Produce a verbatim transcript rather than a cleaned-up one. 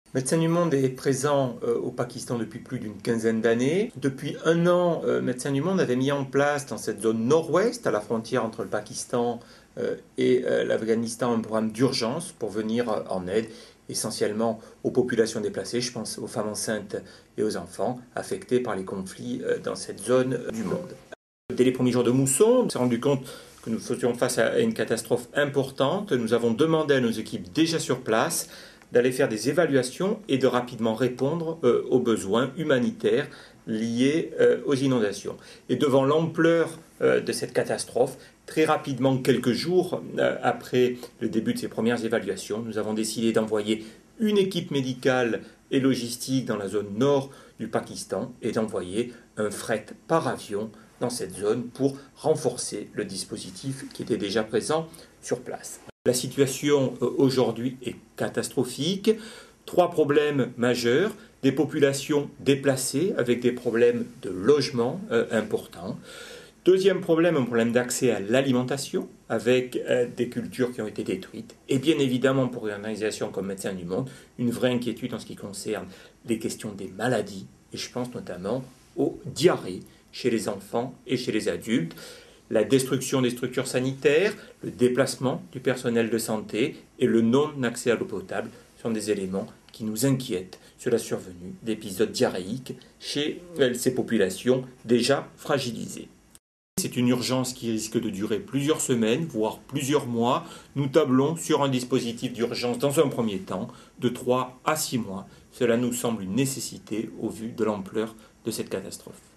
Médecins du Monde est présent euh, au Pakistan depuis plus d'une quinzaine d'années. Depuis un an, euh, Médecins du Monde avait mis en place dans cette zone nord-ouest, à la frontière entre le Pakistan euh, et euh, l'Afghanistan, un programme d'urgence pour venir euh, en aide essentiellement aux populations déplacées, je pense aux femmes enceintes et aux enfants affectés par les conflits euh, dans cette zone euh, du monde. Dès les premiers jours de mousson, on s'est rendu compte que nous faisions face à une catastrophe importante. Nous avons demandé à nos équipes déjà sur place d'aller faire des évaluations et de rapidement répondre euh, aux besoins humanitaires liés euh, aux inondations. Et devant l'ampleur euh, de cette catastrophe, très rapidement, quelques jours euh, après le début de ces premières évaluations, nous avons décidé d'envoyer une équipe médicale et logistique dans la zone nord du Pakistan et d'envoyer un fret par avion dans cette zone pour renforcer le dispositif qui était déjà présent sur place. La situation aujourd'hui est catastrophique. Trois problèmes majeurs, des populations déplacées avec des problèmes de logement euh, importants. Deuxième problème, un problème d'accès à l'alimentation avec euh, des cultures qui ont été détruites. Et bien évidemment, pour une organisation comme Médecins du Monde, une vraie inquiétude en ce qui concerne les questions des maladies. Et je pense notamment aux diarrhées chez les enfants et chez les adultes. La destruction des structures sanitaires, le déplacement du personnel de santé et le non-accès à l'eau potable sont des éléments qui nous inquiètent sur la survenue d'épisodes diarrhéiques chez ces populations déjà fragilisées. C'est une urgence qui risque de durer plusieurs semaines, voire plusieurs mois. Nous tablons sur un dispositif d'urgence dans un premier temps de trois à six mois. Cela nous semble une nécessité au vu de l'ampleur de cette catastrophe.